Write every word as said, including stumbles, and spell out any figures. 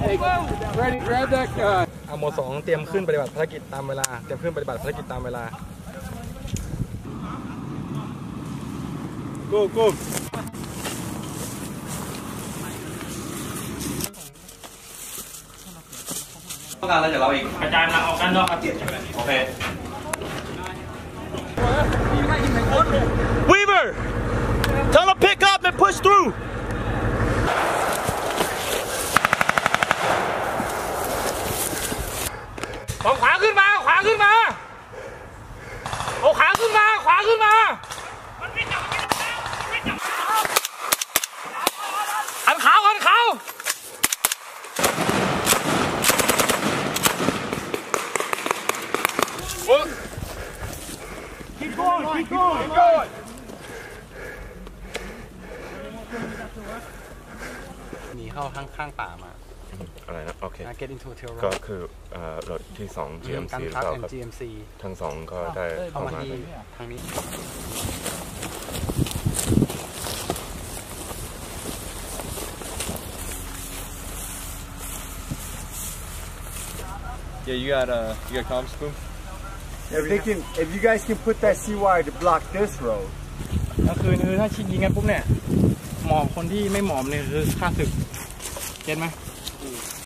Ready, grab that guy. เอาหมวดสองเตรียมขึ้นปฏิบัติภารกิจตามเวลาเตรียมขึ้นปฏิบัติภารกิจตามเวลา Go, go. ต้องการอะไรจากเราอีกกระจายมาออกกันนอกครับโอเค Weaver tell them pick up and push through เอาขวาขึ้นมาขวาขึ้นมาเอาขาขึ้นมาขวาขึ้นมาหันขาวหันขาว keep going keep going keep going หนีเข้าข้างข้างป่ามาอะไรนะโอเค get into tail road ก็คือรถที่สอง จี เอ็ม ซี แล้วก็ทั้งสองก็ได้เข้ามาทางนี้ Yeah, you got uh, you got comms boom. If they can, if you guys can put that C wire to block this road. ก็คือคือถ้าชิงยิงกันปุ๊บเนี่ยหมอบคนที่ไม่หมอบเนี่ยคือฆ่าศึกเก็ตไหม